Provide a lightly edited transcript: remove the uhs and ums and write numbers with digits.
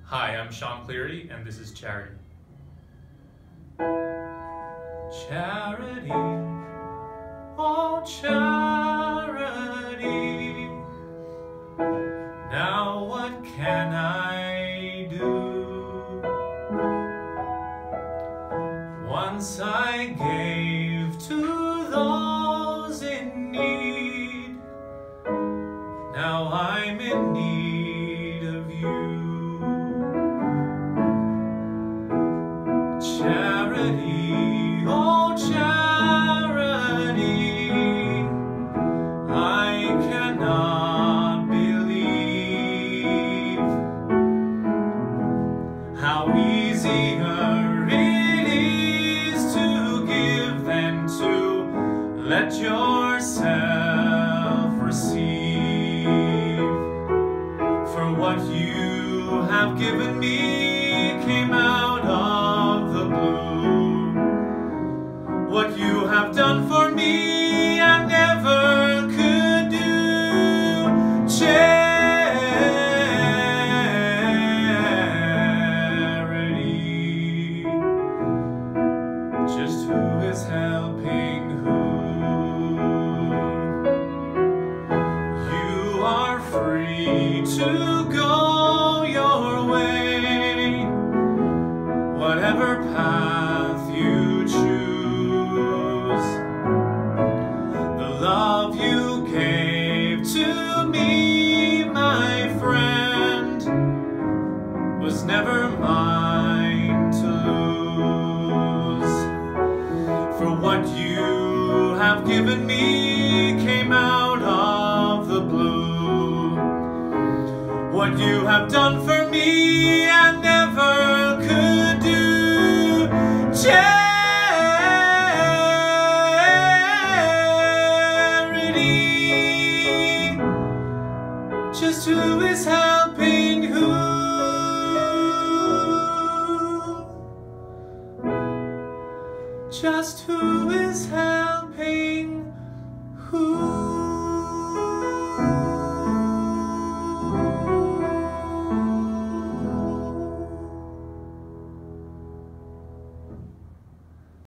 Hi, I'm Sean Cleary, and this is Charity. Charity, oh charity, now what can I do? Once I gave to those in need, now I'm in need of you. Charity, oh charity, I cannot believe how easier it is to give than to let yourself receive. For what you have given me came out of the blue. What you have done for me I never could do. Charity, just who is helping who? You are free to go your way, whatever path you choose. The love you gave to me, my friend, was never mine to lose. For what you have given me came out of the blue. What you have done for me I never could do. Charity, just who is helping who? Just who is helping who?